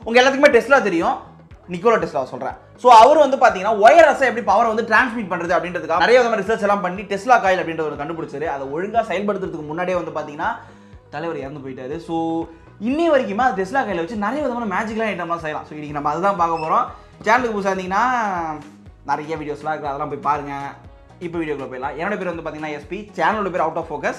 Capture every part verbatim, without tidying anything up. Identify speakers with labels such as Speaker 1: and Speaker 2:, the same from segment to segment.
Speaker 1: உங்கள் எல்லாத்துக்குமே டெஸ்லா தெரியும், நிக்கோலா டெஸ்லா சொல்கிறேன். ஸோ அவர் வந்து பார்த்தீங்கன்னா ஒயர்லெஸ்ஸாக எப்படி பவர் வந்து டிரான்ஸ்மிட் பண்ணுறது அப்படின்றதுக்காக நிறைய விதமான ரிசர்ச் எல்லாம் பண்ணி டெஸ்லா காயில் அப்படின்ற ஒரு கண்டுபிடிச்சாரு. அதை ஒழுங்காக செயல்படுத்துறதுக்கு முன்னாடியே வந்து பார்த்தீங்கன்னா தலைவர் இறந்து போயிட்டாரு. ஸோ இன்னி வரைக்குமே அது டெஸ்லா கையில் வச்சு நிறைய விதமான மேஜிக்லாம் ஐட்டம்லாம் செய்யலாம். ஸோ இன்றைக்கி நம்ம அதுதான் பார்க்க போகிறோம். சேனலுக்கு புதுசாக இருந்தீங்கன்னா நிறைய வீடியோஸ்லாம் இருக்குது, அதெல்லாம் போய் பாருங்கள். இப்போ வீடியோக்குள்ள போயிடலாம். என்னோட பேர் வந்து பார்த்தீங்கன்னா எஸ்பி, சேனலோட பேர் அவுட் ஆஃப் ஃபோக்கஸ்.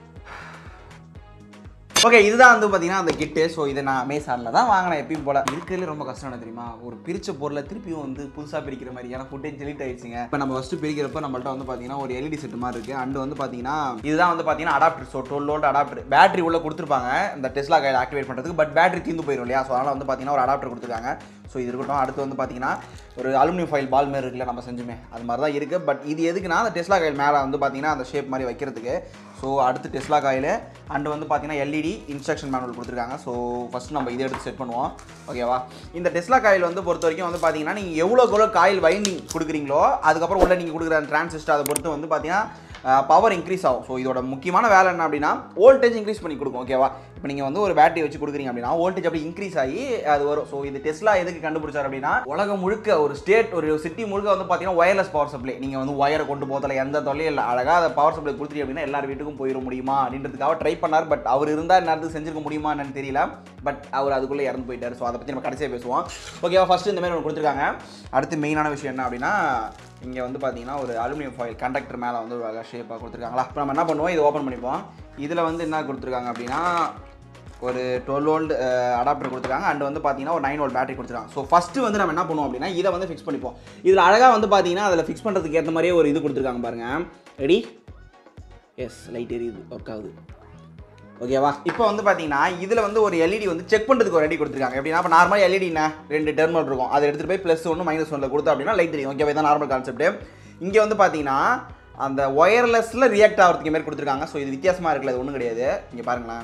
Speaker 1: ஓகே, இதுதான் வந்து பார்த்தீங்கன்னா அந்த கிட்டு. ஸோ இதை நான் அமேசானில் தான் வாங்கினேன். எப்பயும் போல் இருக்கிறதுல ரொம்ப கஷ்டம் என்ன தெரியுமா, ஒரு பிரித்த பொருளை திருப்பியும் வந்து புதுசாக பிரிக்கிற மாதிரி. ஏன்னா ஃபுட்டேஜ் டெலிட் ஆயிடுச்சுங்க. இப்போ நம்ம ஃபஸ்ட்டு பிரிக்கிறப்ப நம்மள்ட்ட வந்து பார்த்தீங்கன்னா ஒரு எல்இடி செட் மாதிரி இருக்குது. அண்டு வந்து பார்த்தீங்கன்னா இதுதான் வந்து பார்த்தீங்கன்னா adapter. So twelve volt adapter battery உள்ள கொடுத்துருப்பாங்க இந்த டெஸ்லா கையில் ஆக்டிவேட் பண்ணுறதுக்கு. பட் பேட்டரி தீர்ந்து போயிடும் இல்லையா, ஸோ அதனால் வந்து பார்த்தீங்கன்னா ஒரு அடாப்டர் கொடுத்துருக்காங்க. ஸோ இது இருக்கட்டும். அடுத்து வந்து பார்த்தீங்கன்னா ஒரு அலுமினியம் ஃபைல் பால் மாரி இருக்குல்ல, நம்ம செஞ்சுமே அது மாதிரி தான் இருக்குது. பட் இது எதுக்குன்னா அந்த டெஸ்லா காயில் மேலே வந்து பார்த்தீங்கன்னா அந்த ஷேப் மாதிரி வைக்கிறதுக்கு. ஸோ அடுத்து டெஸ்லா காயில் அண்டு வந்து பார்த்தீங்கன்னா எல்இடி இன்ஸ்ட்ரக்ஷன் மேனுவல் கொடுத்துருக்காங்க. ஸோ ஃபஸ்ட்டு நம்ம இதை எடுத்து செட் பண்ணுவோம். ஓகேவா, இந்த டெஸ்லா காயில் வந்து பொறுத்த வரைக்கும் வந்து பார்த்தீங்கன்னா நீங்கள் எவ்வளோக்கு எவ்வளோ காயில் வைண்டிங் கொடுக்குறீங்களோ அதுக்கப்புறம் உள்ள நீங்கள் கொடுக்குற டிரான்சிஸ்டர் அதை பொறுத்து வந்து பார்த்தீங்கன்னா பவர் இன்க்ரீஸ் ஆகும். ஸோ இதோட முக்கியமான வேலை என்ன அப்படின்னா வோல்டேஜ் இன்க்ரீஸ் பண்ணி கொடுக்கும். ஓகேவா, இப்போ நீங்கள் வந்து ஒரு பேட்டரி வச்சு கொடுக்குறீங்க அப்படின்னா வோல்டேஜ் அப்படி இன்க்ரீஸ் ஆகி அது வரும். ஸோ இது டெஸ்லா எதுக்கு கண்டுபிடிச்சார் அப்படின்னா உலகம் முழுக்க ஒரு ஸ்டேட் ஒரு சிட்டி முழுக்க வந்து பார்த்தீங்கன்னா ஒயர்லெஸ் பவர் சப்ளை. நீங்கள் வந்து ஒயரை கொண்டு போகல எந்த தொல்லையும் இல்லை, அழகாக அதை பவர் சப்ளை கொடுத்துட்டு அப்படின்னா எல்லார் வீட்டுக்கும் போயிட முடியுமா அப்படின்றதுக்காக ட்ரை பண்ணார். பட் அவர் இருந்தால் நேரத்துக்கு செஞ்சிருக்க முடியுமா என்னன்னு தெரியல. பட் அவர் அதுக்குள்ளே இறந்து போயிட்டார். ஸோ அதை பற்றி நம்ம கடைசியாக பேசுவோம். ஓகேவா, ஃபஸ்ட்டு இந்த மாதிரி ஒன்று கொடுத்துருக்காங்க. அடுத்து மெயினான விஷயம் என்ன அப்படின்னா இங்கே வந்து பார்த்தீங்கன்னா ஒரு அலுமினியம் ஃபாயில் கண்டக்டர் மேலே வந்து ஒரு ஷேப்பாக கொடுத்துருக்காங்களா. இப்போ நம்ம என்ன பண்ணுவோம், இதை ஓப்பன் பண்ணிப்போம். இதில் வந்து என்ன கொடுத்துருக்காங்க அப்படின்னா ஒரு டுவெல் வோல்ட் அடாப்டர் கொடுத்துருக்காங்க. அண்ட் வந்து பார்த்தீங்கன்னா ஒரு நைன் வோல்ட் பேட்டரி கொடுத்துருக்காங்க. ஸோ ஃபஸ்ட்டு வந்து நம்ம என்ன பண்ணுவோம் அப்படின்னா இதை வந்து ஃபிக்ஸ் பண்ணிப்போம். இதில் அழகாக வந்து பார்த்தீங்கன்னா அதில் ஃபிக்ஸ் பண்ணுறதுக்கு ஏற்ற மாதிரியே ஒரு இது கொடுத்துருக்காங்க பாருங்கள். ரெடி, எஸ் லைட் எரியுது, ஒர்க் ஆகுது. ஓகேவா, இப்போ வந்து பார்த்தீங்கன்னா இதில் வந்து ஒரு எல்இடி வந்து செக் பண்ணுறதுக்கு ஒரு ரெடி கொடுத்துருக்காங்க. எப்படின்னா இப்போ நார்மலாக எல்இடினா ரெண்டு டெர்மினல் இருக்கும், அதை எடுத்துகிட்டு போய் ப்ளஸ் ஒன்று மைனஸ் ஒன்றில் கொடுத்தா அப்படின்னா லைட் தெரியும். ஓகேவா, இதான் நார்மல் கான்செப்ட். இங்கே வந்து பார்த்தீங்கன்னா அந்த ஒயர்லெஸில் ரியாக்ட் ஆகிறதுக்கு மாரி கொடுத்துருக்காங்க. ஸோ இது வித்தியாசமாக இருக்குல்ல, அது ஒன்றும் கிடையாது. இங்கே பாருங்களேன்.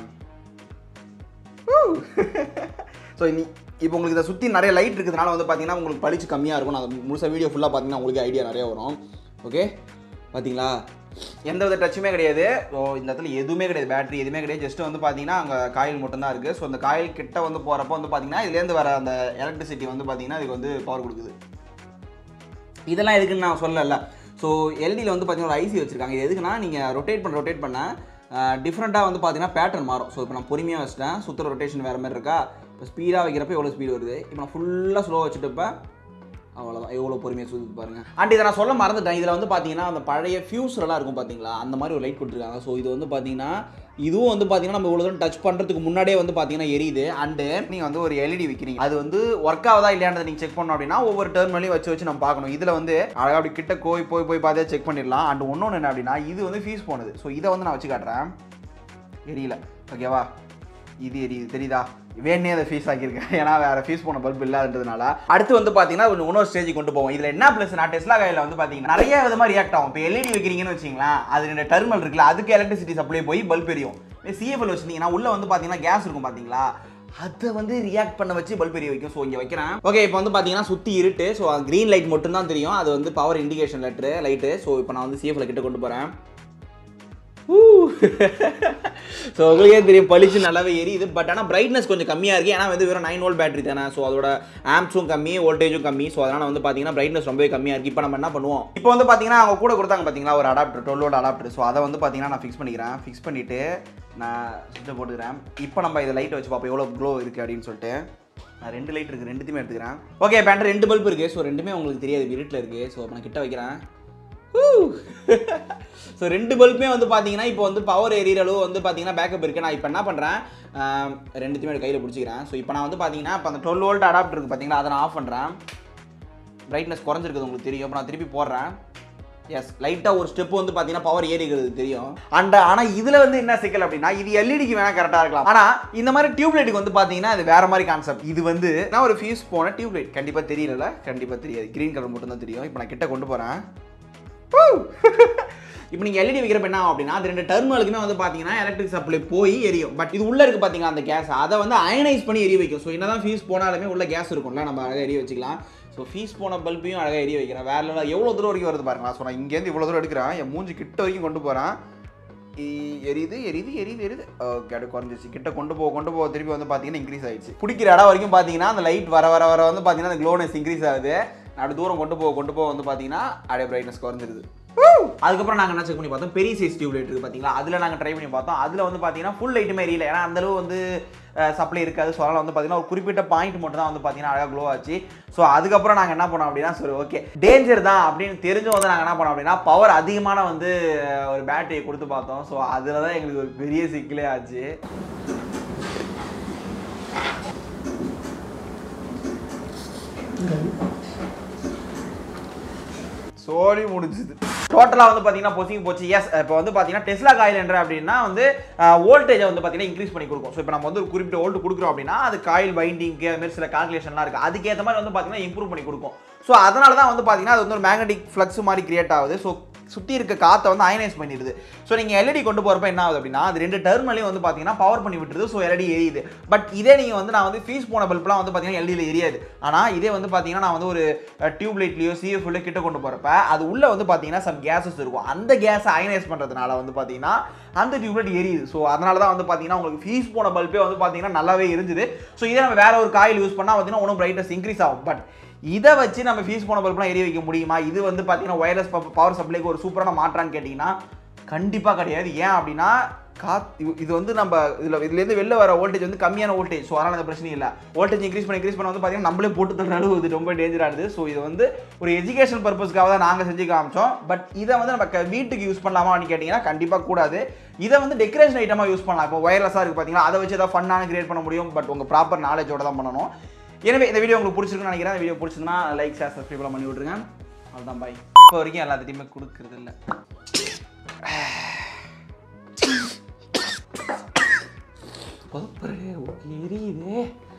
Speaker 1: ஸோ இனி இப்போ உங்களுக்கு இதை சுற்றி நிறைய லைட் இருக்கிறதுனால வந்து பார்த்தீங்கன்னா உங்களுக்கு பளிச்சு கம்மியாக இருக்கும். நான் முழுசாக வீடியோ ஃபுல்லாக பார்த்தீங்கன்னா உங்களுக்கு ஐடியா நிறைய வரும். ஓகே, பார்த்தீங்களா, எந்த வித டச்சுமே கிடையாது. ஸோ இந்த இடத்துல எதுவுமே கிடையாது, பேட்டரி எதுவுமே கிடையாது. ஜஸ்ட்டு வந்து பார்த்தீங்கன்னா அங்கே காயில் மட்டும்தான் இருக்குது. ஸோ அந்த காயில் கிட்ட வந்து போகிறப்போ வந்து பார்த்தீங்கன்னா இதுலேருந்து வர அந்த எலக்ட்ரிசிட்டி வந்து பார்த்தீங்கன்னா இதுக்கு வந்து பவர் கொடுக்குது. இதெல்லாம் எதுக்குன்னு நான் சொல்லலை. ஸோ எல்இடியில் வந்து பார்த்தீங்கன்னா ஒரு ஐசி வச்சுருக்காங்க. இது எதுக்குன்னா நீங்கள் ரொட்டேட் பண்ண ரொட்டேட் பண்ண டிஃப்ரெண்ட்டாக வந்து பார்த்தீங்கன்னா பேட்டர்ன் மாறும். ஸோ இப்போ நான் பொறுமையாக வச்சுட்டேன், சுற்றுற ரொட்டேஷன் வேறு மாதிரி இருக்கா. இப்போ ஸ்பீடாக வைக்கிறப்ப எவ்வளோ ஸ்பீடு வருது, இப்போ நான் ஃபுல்லாக ஸ்லோவாக வச்சுட்டுப்போ அவ்வளோதான், எவ்வளோ பொறுமையாக சுற்றி பாருங்கள். அண்ட் இதை நான் சொல்ல மறந்துட்டேன். இதில் வந்து பார்த்தீங்கன்னா அந்த பழைய ஃபியூஸ்லாம் இருக்கும் பார்த்தீங்களா, அந்த மாதிரி ஒரு லைட் கொடுத்துருக்காங்க. ஸோ இது வந்து பார்த்தீங்கன்னா இதுவும் வந்து பார்த்தீங்கன்னா நம்ம இவ்வளோ தூரம் டச் பண்ணுறதுக்கு முன்னாடியே வந்து பார்த்தீங்கன்னா எரியுது. அண்டு நீங்கள் வந்து ஒரு எல்இடி வைக்கிறீங்க, அது வந்து ஒர்க் ஆகுதா இல்லையான்றதை நீங்கள் செக் பண்ணோம் அப்படின்னா ஒவ்வொரு டெர்மினலையும் வச்சு வச்சு நம்ம பார்க்கணும். இதில் வந்து அழகாக அப்படி கிட்ட போய் போய் போய் பார்த்தே செக் பண்ணிடலாம். அண்ட் ஒன்று என்ன அப்படின்னா இது வந்து ஃபீஸ் போனது. ஸோ இதை வந்து நான் வச்சு காட்டுறேன், எரியல. ஓகேவா, இது எரியுது தெரியுதா, வேணே அதை ஃபீஸ் ஆக்கியிருக்கேன், ஏன்னா வேறு ஃபீஸ் போன பல்ப் இல்லாததுனால. அடுத்து வந்து பார்த்தீங்கன்னா ஒரு இன்னொரு ஸ்டேஜுக்கு கொண்டு போவோம். இதில் என்ன ப்ளஸ் நான் டெஸ்லா கையில் வந்து பார்த்தீங்கன்னா நிறைய விதமாக ரியாக்ட் ஆகும். இப்போ எல்இடி வைக்கிறீங்கன்னு வச்சிங்களேன், அது ரெண்டு டெர்மினல் இருக்குல்ல, அதுக்கு எலக்ட்ரிசிட்டி சப்ளை போய் பல்ப் எரியும். சிஎஃப்எல் வச்சிருந்தீங்கன்னா உள்ளே வந்து பார்த்தீங்கன்னா கேஸ் இருக்கும் பார்த்தீங்களா, அதை வந்து ரியாக்ட் பண்ண வச்சு பல்ப் எரிய வைக்கும். ஸோ இங்கே வைக்கிறேன். ஓகே, இப்போ வந்து பார்த்தீங்கன்னா சுற்றி இருட்டு. ஸோ க்ரீன் லைட் மட்டும் தான் தெரியும், அது வந்து பவர் இண்டிகேஷன் லெட்ரு லைட்டு. ஸோ இப்போ நான் வந்து சிஎஃப்எல் கிட்ட கொண்டு போகிறேன். ஸோ உங்களுக்கே தெரியும் பளிச்சு நல்லாவே எரியுது. பட் ஆனால் பிரைட்னஸ் கொஞ்சம் கம்மியாக இருக்குது, ஏன்னா வந்து வெறும் நைன் வோல்ட் பேட்டரி தானே. ஸோ அதோட ஆம்ப்ஸும் கம்மி, வோல்டேஜும் கம்மி. ஸோ அதனால் வந்து பார்த்தீங்கன்னா பிரைட்னஸ் ரொம்பவே கம்மியாக இருக்குது. இப்போ நம்ம என்ன பண்ணுவோம், இப்போ வந்து பார்த்தீங்கன்னா அவங்க கூட கொடுத்தாங்க பார்த்தீங்களா ஒரு adapter, twelve volt adapter. So அதை வந்து பார்த்தீங்கன்னா நான் ஃபிக்ஸ் பண்ணிக்கிறேன். ஃபிக்ஸ் பண்ணிவிட்டு நான் சுவிட்சை போட்டுக்கிறேன். இப்போ நம்ம இதை லைட்டை வச்சு பார்ப்போம் எவ்வளோ க்ளோ இருக்குது அப்படின்னு சொல்லிட்டு. நான் ரெண்டு லைட் இருக்குது, ரெண்டுத்தையுமே எடுத்துக்கிறேன். ஓகே, பேட்டர் ரெண்டு பல்ப் இருக்குது. ஸோ ரெண்டுமே உங்களுக்கு தெரியாது, வீட்டில் இருக்குது. ஸோ நான் கிட்ட வைக்கிறேன். ஸோ ரெண்டு பல்புமே வந்து பார்த்தீங்கன்னா இப்போ வந்து பவர் எரியிற அளவு வந்து பார்த்தீங்கன்னா பேக்கப் இருக்குது. நான் இப்போ என்ன பண்ணுறேன், ரெண்டுத்தையுமே கையில் பிடிச்சிக்கிறேன். ஸோ இப்போ நான் வந்து பார்த்தீங்கன்னா இப்போ அந்த டுவெல் வோல்ட் அடாப்டர் இருக்குது பார்த்தீங்கன்னா, அதை நான் ஆஃப் பண்ணுறேன். பிரைட்னஸ் குறைஞ்சிருக்குது உங்களுக்கு தெரியும். இப்போ நான் திருப்பி போடுறேன். எஸ், லைட்டாக ஒரு ஸ்டெப் வந்து பார்த்தீங்கன்னா பவர் ஏறிக்கிறது தெரியும். அண்ட் ஆனால் இதில் வந்து என்ன சிக்கல் அப்படின்னா இது எல்இடிக்கு வேணால் கரெக்டாக இருக்கலாம், ஆனால் இந்த மாதிரி டியூப்லைட்டுக்கு வந்து பார்த்தீங்கன்னா அது வேறு மாதிரி கான்செப்ட். இது வந்து நான் ஒரு ஃபியூஸ் போன டியூப்லைட், கண்டிப்பாக தெரியல, கண்டிப்பாக தெரியாது, க்ரீன் கலர் மட்டும் தான் தெரியும். இப்போ நான் கிட்ட கொண்டு போகிறேன். இப்போ நீங்கள் எல்இடி வைக்கிறப்ப என்ன ஆகும் அப்படின்னா அது ரெண்டு டெர்மினலுக்குமே வந்து பார்த்தீங்கன்னா எலக்ட்ரிக் சப்ளை போய் எரியும். பட் இது உள்ளே இருக்குது பார்த்தீங்கன்னா அந்த கேஸ், அதை வந்து அயனைஸ் பண்ணி எரிய வைக்கும். ஸோ என்ன தான் ஃபீஸ் போனாலுமே உள்ள கேஸ் இருக்கும்ல, நம்ம அழகாக எரிய வச்சுக்கலாம். ஸோ ஃபீஸ் போன பல்பையும் அழகாக எரிய வைக்கிறேன். வேறு எவ்வளோ தூரம் வரைக்கும் வருது பாருங்களா. ஸோ நான் இங்கேருந்து இவ்வளோ தூரம் எடுக்கிறேன், என் மூஞ்சி கிட்ட வரைக்கும் கொண்டு போகிறேன். எரியுது எரியுது எரியுது எரியுது ஓகே அப்படியே குறைஞ்சிச்சு. கிட்ட கொண்டு போக கொண்டு போக திருப்பி வந்து பார்த்தீங்கன்னா இன்க்ரீஸ் ஆயிடுச்சு. பிடிக்கிற இடம் வரைக்கும் பார்த்தீங்கன்னா அந்த லைட் வர வர வர வந்து பார்த்தீங்கன்னா அந்த க்ளோனஸ் இன்க்ரீஸ் ஆகுது. அப்படி தூரம் கொண்டு போக கொண்டு போக வந்து பார்த்தீங்கன்னா அப்படியே பிரைட்னஸ் குறைஞ்சிருது. அதுக்கப்புறம் நாங்கள் என்ன செக் பண்ணி பார்த்தோம், பெரிய சைஸ் டியூப் லைட் இருக்குது பார்த்தீங்களா, அதில் நாங்கள் ட்ரை பண்ணி பார்த்தோம். அதில் வந்து பார்த்தீங்கன்னா ஃபுல் லைட்டுமே எரியல. ஏன்னா அந்தளவு வந்து சப்ளை இருக்காது. ஸோ அதனால் வந்து பார்த்தீங்கன்னா ஒரு குறிப்பிட்ட பாயிண்ட் மட்டும் தான் வந்து பார்த்தீங்கன்னா அழகாக க்ளோ ஆச்சு. ஸோ அதுக்கப்புறம் நாங்கள் என்ன பண்ணோம் அப்படின்னா, சரி ஓகே டேஞ்சர் தான் அப்படின்னு தெரிஞ்சும் வந்து நாங்கள் என்ன பண்ணோம் அப்படின்னா பவர் அதிகமான வந்து ஒரு பேட்டரியை கொடுத்து பார்த்தோம். ஸோ அதில் தான் எங்களுக்கு ஒரு பெரிய சிக்கலே ஆச்சு. சோழி முடிஞ்சுது. டோட்டலாக வந்து பார்த்தீங்கன்னா பொசிங் போச்சு. எஸ் இப்போ வந்து பார்த்தீங்கன்னா டெஸ்லா காயில் என்ற அப்படின்னா வந்து வோல்டேஜை வந்து பார்த்தீங்கன்னா இன்க்ரீஸ் பண்ணி கொடுக்கும். ஸோ இப்போ நம்ம வந்து ஒரு குறிப்பிட்ட வோல்ட் கொடுக்குறோம் அப்படின்னா அது காயில் வைண்டிங்க்கு அது மாதிரி சில கால்குலேஷன்லாம் இருக்குது. அதுக்கேற்ற மாதிரி வந்து பார்த்தீங்கன்னா இம்ப்ரூவ் பண்ணி கொடுக்கும். ஸோ அதனால தான் வந்து பார்த்தீங்கன்னா அது வந்து ஒரு மேக்னெட்டிக் ஃப்ளக்ஸ் மாதிரி கிரியேட் ஆகுது. ஸோ சுற்றி இருக்க காற்றை வந்து அயனைஸ் பண்ணிடுது. ஸோ நீங்கள் எல்இடி கொண்டு போகிறப்ப என்ன ஆகுது அப்படின்னா அது ரெண்டு டெர்மினலையும் வந்து பார்த்தீங்கன்னா பவர் பண்ணி விட்டுருது. ஸோ எல்இடி எரியுது. பட் இதே நீங்கள் வந்து நான் வந்து ஃபீஸ் போன பல்ப்லாம் வந்து பார்த்தீங்கன்னா எல்இடியில் எரியாது. ஆனால் இதே வந்து பார்த்தீங்கன்னா நான் வந்து ஒரு டியூப் லைட்லையோ சிஎஃப்ல கிட்ட கொண்டு போகிறப்ப அது உள்ளே வந்து பார்த்தீங்கன்னா சம் கேஸஸ் இருக்கும். அந்த கேஸை அயனைஸ் பண்ணுறதுனால வந்து பார்த்தீங்கன்னா அந்த டியூப் லைட் எரியுது. ஸோ அதனால தான் வந்து பார்த்தீங்கன்னா உங்களுக்கு ஃபீஸ் போன பல்பே வந்து பார்த்தீங்கன்னா நல்லாவே இருந்துது. ஸோ இதே நம்ம வேற ஒரு காயில் யூஸ் பண்ணால் பார்த்தீங்கன்னா ஒன்றும் பிரைட்னஸ் இன்க்ரீஸ் ஆகும். பட் இதை வச்சு நம்ம ஃபீஸ் போன பல்ப்லாம் எரிய வைக்க முடியுமா? இது வந்து பார்த்தீங்கன்னா ஒயர்லெஸ் பவர் சப்ளைக்கு ஒரு சூப்பரான மாற்றான்னு கேட்டிங்கன்னா கண்டிப்பாக கிடையாது. ஏன் அப்படின்னா காத் இது வந்து நம்ம இதில் இதுலேருந்து வெளில வர வோல்டேஜ் வந்து கம்மியான வோல்டேஜ். ஸோ அதனால் அந்த பிரச்சனை இல்லை. வோல்டேஜ் இன்க்ரீஸ் பண்ணி இன்க்ரீஸ் பண்ண வந்து பார்த்தீங்கன்னா நம்மளே போட்டு தர அளவு இது ரொம்ப டேஞ்சரானது. ஸோ இது வந்து ஒரு எஜுகேஷன் பர்பஸ்க்காக தான் நாங்கள் செஞ்சு காமிச்சோம். பட் இதை வந்து நம்ம வீட்டுக்கு யூஸ் பண்ணலாமா அப்படின்னு கேட்டிங்கன்னா கண்டிப்பாக கூடாது. இதை வந்து டெக்கரேஷன் ஐட்டமாக யூஸ் பண்ணலாம். இப்போ ஒயர்லெஸ்ஸாக இருக்குது பார்த்தீங்கன்னா அதை வச்சு ஏதாவது ஃபன்னான கிரியேட் பண்ண முடியும். பட் உங்கள் ப்ராப்பர் நாலேஜோட தான் பண்ணணும். எனவே இந்த வீடியோ உங்களுக்கு பிடிச்சிருக்குன்னு நினைக்கிறேன். இந்த வீடியோ பிடிச்சிருந்தா லைக் ஷேர் சப்ஸ்கிரைப் பண்ணி விட்ருங்க. அதுதான் பாய். இப்போ வரைக்கும் எல்லாத்தையுமே கொடுக்குறது இல்லை. எரியுது.